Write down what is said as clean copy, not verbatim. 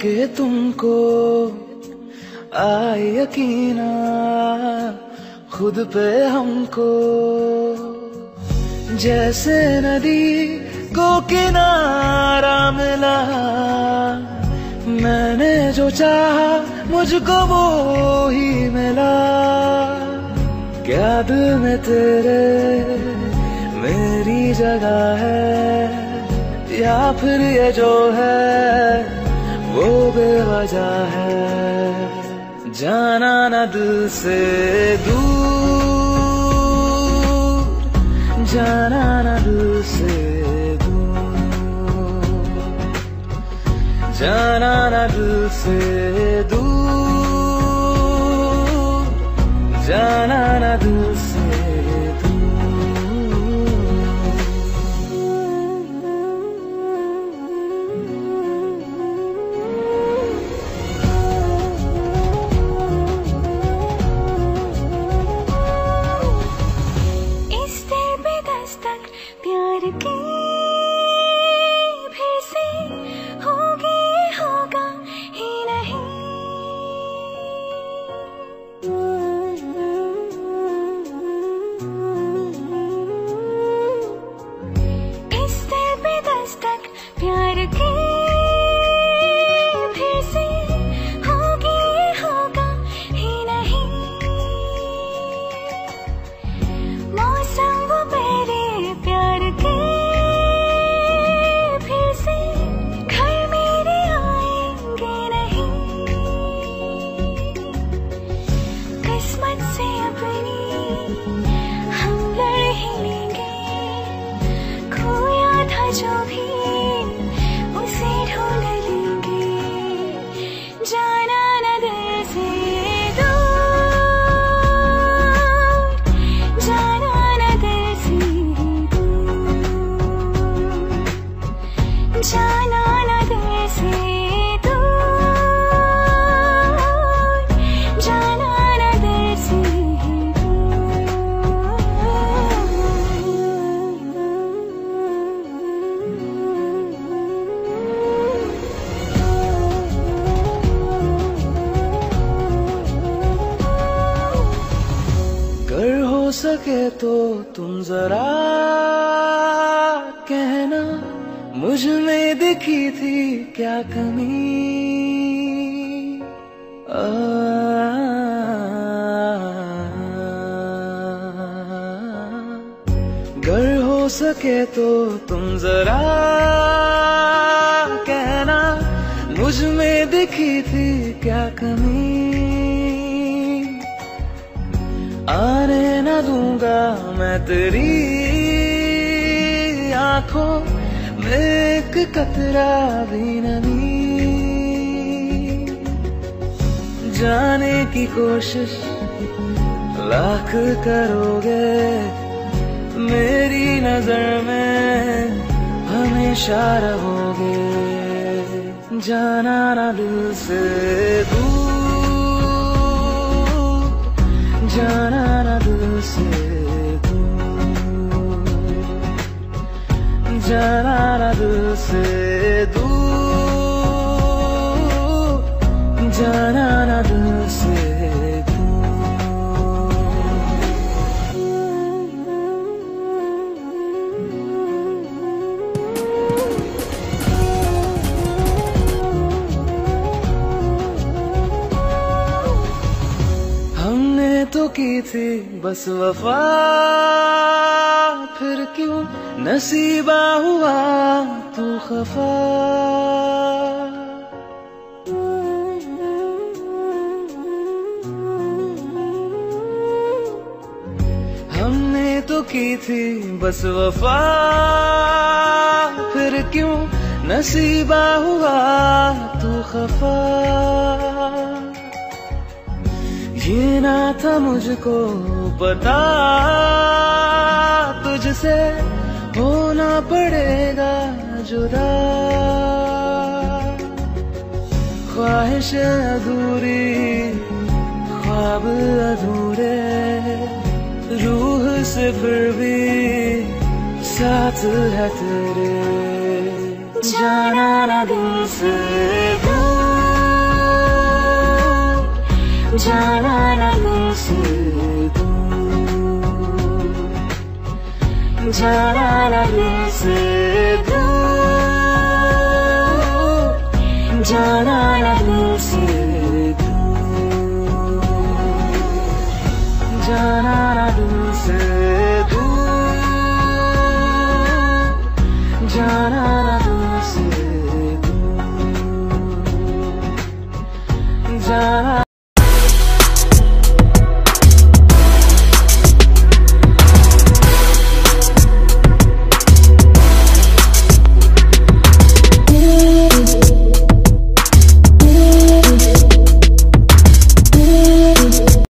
के तुमको आए यकीना खुद पे हमको, जैसे नदी को किनारा मिला। मैंने जो चाहा मुझको वो ही मिला। क्या दिल में तेरे मेरी जगह है, या फिर ये जो है वो बेवजह है। जाना न दिल से दूर, जाना न दिल से दूर, जाना न दिल से दूर, जाना न दिल से प्यार की फिर से होगी, होगा ही नहीं। इस दिल पे दस्तक प्यार की फिर से होगी, होगा ही नहीं। मौसम वो मेरे प्यार के फिर से घर मेरे आएंगे नहीं। किस्मत से अपनी हम लड़ ही लेंगे, खोया था जो भी उसे ढूंढ लेंगे। जाना न दिल से दूर, जाना न दिल से जाना न दिल से दूर, जाना न दिल से अगर हो सके तो तुम जरा कहना, मुझ में दिखी थी क्या कमी। अगर हो सके तो तुम जरा कहना, मुझ में दिखी थी क्या कमी। आने न दूंगा मैं तेरी आंखों में एक कतरा भी नमी। जाने की कोशिश लाख करोगे, मेरी नजर में हमेशा रहोगे। जाना न दिल से दूर, जाना न दिल से दूर, जाना न दिल से दूर, जाना न दिल से तो की थी बस वफा, फिर क्यों नसीबा हुआ तू खफा। हमने तो की थी बस वफा, फिर क्यों नसीबा हुआ तू खफा। ये ना था मुझको पता, तुझसे होना पड़ेगा जुदा। ख्वाहिश अधूरी, ख्वाब अधूरे, रूह से फिर भी साथ है तेरे। जाना ना दिल से दूर, जाना नहीं से दूर, जाना नहीं से दूर।